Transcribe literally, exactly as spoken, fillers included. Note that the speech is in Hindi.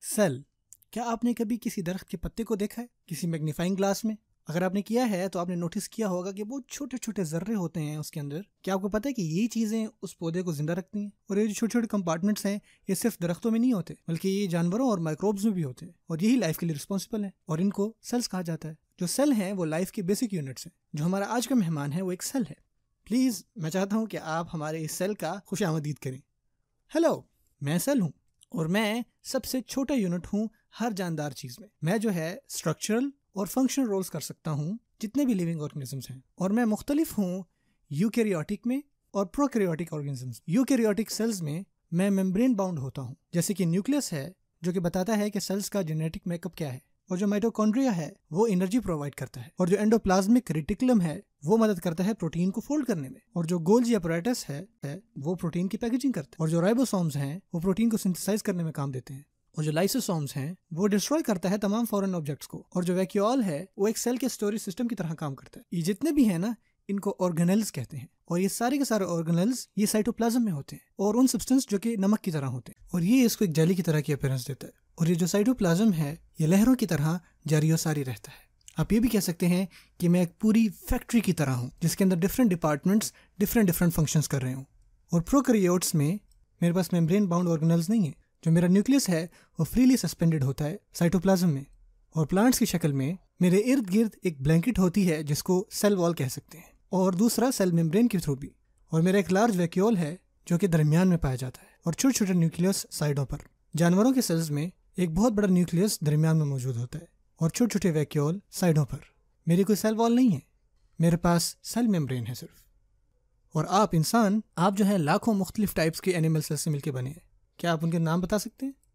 सेल। क्या आपने कभी किसी दरख्त के पत्ते को देखा है किसी मैग्नीफाइंग ग्लास में? अगर आपने किया है तो आपने नोटिस किया होगा कि बहुत छोटे छोटे जर्रे होते हैं उसके अंदर। क्या आपको पता है कि ये चीजें उस पौधे को जिंदा रखती हैं? और ये जो छोटे छोटे कंपार्टमेंट्स हैं ये सिर्फ दरख्तों में नहीं होते, बल्कि ये जानवरों और माइक्रोब्स में भी होते हैं, और यही लाइफ के लिए रिस्पॉन्सिबल है, और इनको सेल्स कहा जाता है। जो सेल हैं वो लाइफ के बेसिक यूनिट्स हैं। जो हमारा आज का मेहमान है वो एक सेल है। प्लीज मैं चाहता हूँ कि आप हमारे इस सेल का खुशामदीद करें। हेलो, मैं सेल हूँ और मैं सबसे छोटा यूनिट हूँ हर जानदार चीज में। मैं जो है स्ट्रक्चरल और फंक्शनल रोल्स कर सकता हूँ जितने भी लिविंग ऑर्गेनिजम्स हैं, और मैं मुख्तलिफ हूँ यूकैरियोटिक में और प्रोकैरियोटिक ऑर्गेनिजम्स। यूकैरियोटिक सेल्स में मैं मेम्ब्रेन बाउंड होता हूँ, जैसे कि न्यूक्लियस है जो कि बताता है कि सेल्स का जेनेटिक मेकअप क्या है, और जो माइटोकॉन्ड्रिया है वो एनर्जी प्रोवाइड करता है, और जो एंडोप्लाज्मिक रेटिकुलम है वो मदद करता है प्रोटीन को फोल्ड करने में, और जो गोल्जी अपैरेटस है, है वो प्रोटीन की पैकेजिंग करता है, और जो राइबोसोम्स हैं वो प्रोटीन को सिंथेसाइज करने में काम देते हैं, और जो लाइसोसोम्स हैं वो डिस्ट्रॉय करता है तमाम फॉरेन ऑब्जेक्ट्स को, और जो वैक्यूल है वो एक सेल के स्टोरेज सिस्टम की तरह काम करता है। ये जितने भी है ना, इनको ऑर्गेनेल्स कहते हैं, और ये सारे के सारे ऑर्गेनेल्स ये साइटोप्लाज्म में होते हैं, और उन सब्सटेंस जो कि नमक की तरह होते हैं, और ये इसको एक जेली की तरह की अपीयरेंस देता है। और ये जो साइटोप्लाज्म है ये लहरों की तरह जारी और सारी रहता है। आप ये भी कह सकते हैं कि मैं एक पूरी फैक्ट्री की तरह हूँ जिसके अंदर different departments different different functions कर रहे हूँ। और प्रोकैरियोट्स में मेरे पास मेम्ब्रेन बाउंड ऑर्गेनेल्स नहीं है। जो मेरा न्यूक्लियस है वो फ्रीली सस्पेंडेड होता है साइटोप्लाज्म में, और प्लांट्स की शक्ल में मेरे इर्द गिर्द एक ब्लैंकेट होती है जिसको सेल वॉल कह सकते हैं, और दूसरा सेल मेम्ब्रेन के थ्रू भी। और मेरा एक लार्ज वैक्यूल है जो कि दरमियान में पाया जाता है, और छोटे छोटे न्यूक्लियस साइडों पर। जानवरों के सेल्स में एक बहुत बड़ा न्यूक्लियस दरमियान में मौजूद होता है, और छोटे छोटे वैक्यूल साइडों पर। मेरी कोई सेल वॉल नहीं है, मेरे पास सेल मेम्ब्रेन है सिर्फ। और आप इंसान, आप जो है लाखों मुख्तलिफ टाइप्स के एनिमल सेल्स से मिलकर बने हैं। क्या आप उनके नाम बता सकते हैं?